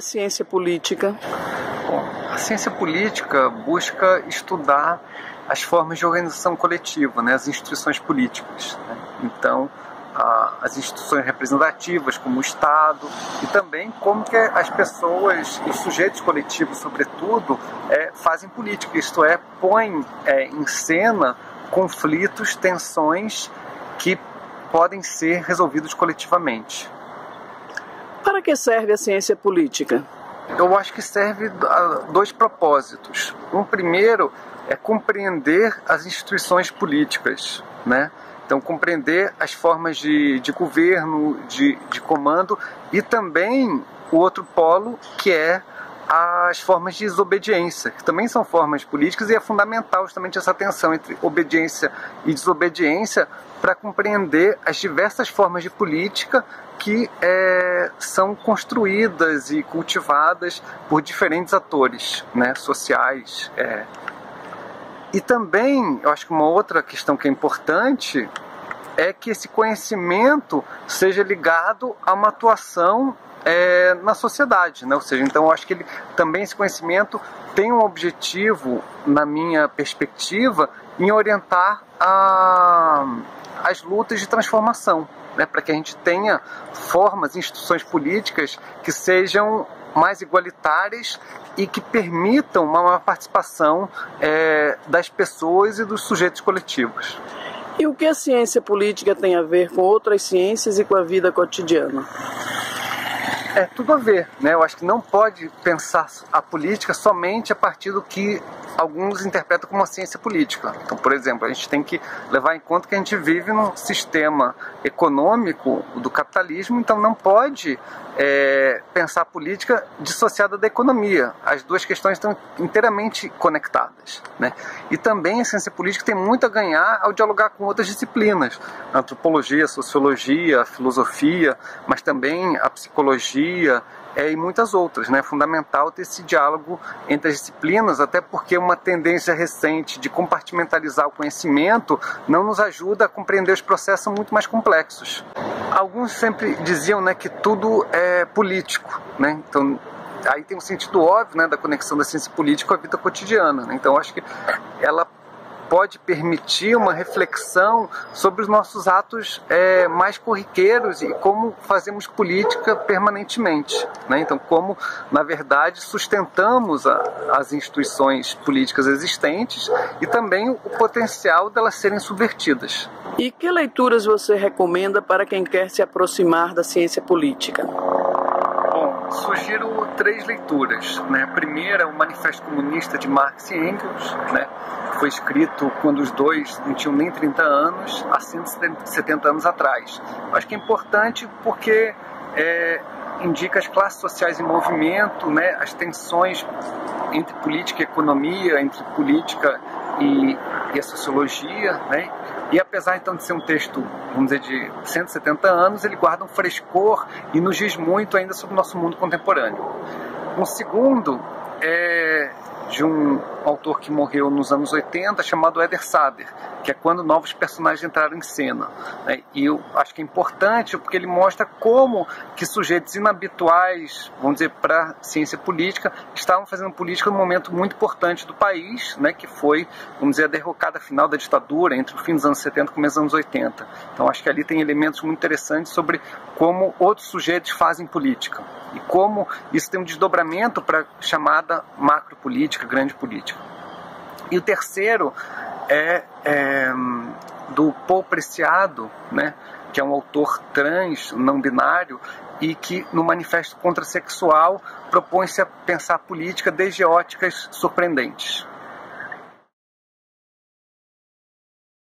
ciência política? Bom, a ciência política busca estudar as formas de organização coletiva, né, as instituições políticas, né? Então, as instituições representativas, como o Estado, e também como que as pessoas, os sujeitos coletivos, sobretudo, fazem política, isto é, põem em cena conflitos, tensões que podem ser resolvidos coletivamente. Para que serve a ciência política? Eu acho que serve a dois propósitos. Um primeiro é compreender as instituições políticas, né? Então, compreender as formas de governo, de comando, e também o outro polo, que é as formas de desobediência, que também são formas políticas, e é fundamental justamente essa tensão entre obediência e desobediência para compreender as diversas formas de política que são construídas e cultivadas por diferentes atores, né, sociais. E também, eu acho que uma outra questão que é importante é que esse conhecimento seja ligado a uma atuação na sociedade, né? Ou seja, então eu acho que esse conhecimento tem um objetivo, na minha perspectiva, em orientar as lutas de transformação, né? Para que a gente tenha formas, instituições políticas que sejam mais igualitárias e que permitam uma maior participação das pessoas e dos sujeitos coletivos. E o que a ciência política tem a ver com outras ciências e com a vida cotidiana? Tudo a ver, né? Eu acho que não pode pensar a política somente a partir do que alguns interpretam como uma ciência política. Então, por exemplo, a gente tem que levar em conta que a gente vive num sistema econômico do capitalismo, então não pode pensar a política dissociada da economia. As duas questões estão inteiramente conectadas, né? E também a ciência política tem muito a ganhar ao dialogar com outras disciplinas, a antropologia, a sociologia, a filosofia, mas também a psicologia, e muitas outras, né? É fundamental ter esse diálogo entre as disciplinas, até porque uma tendência recente de compartimentalizar o conhecimento não nos ajuda a compreender os processos muito mais complexos. Alguns sempre diziam, né, que tudo é político, né? Então, aí tem um sentido óbvio, né, da conexão da ciência política com a vida cotidiana, né? Então, acho que ela pode permitir uma reflexão sobre os nossos atos mais corriqueiros e como fazemos política permanentemente, né? Então, como, na verdade, sustentamos as instituições políticas existentes e também o potencial delas serem subvertidas. E que leituras você recomenda para quem quer se aproximar da ciência política? Bom, sugiro 3 leituras, né? A primeira, o Manifesto Comunista de Marx e Engels, né? Foi escrito quando os dois não tinham nem 30 anos, há 170 anos atrás. Acho que é importante porque indica as classes sociais em movimento, né? As tensões entre política e economia, entre política e a sociologia, né? E apesar então de ser um texto, vamos dizer, de 170 anos, ele guarda um frescor e nos diz muito ainda sobre o nosso mundo contemporâneo. Um segundo é de um autor que morreu nos anos 80, chamado Eder Sader, que é quando novos personagens entraram em cena, né? E eu acho que é importante porque ele mostra como que sujeitos inabituais, vamos dizer, para a ciência política, estavam fazendo política num momento muito importante do país, né? Que foi, vamos dizer, a derrocada final da ditadura entre o fim dos anos 70 e o começo dos anos 80. Então acho que ali tem elementos muito interessantes sobre como outros sujeitos fazem política e como isso tem um desdobramento para a chamada macropolítica, grande política. E o terceiro é do Paul Preciado, né, que é um autor trans, não binário, e que no Manifesto Contrasexual propõe-se a pensar a política desde óticas surpreendentes.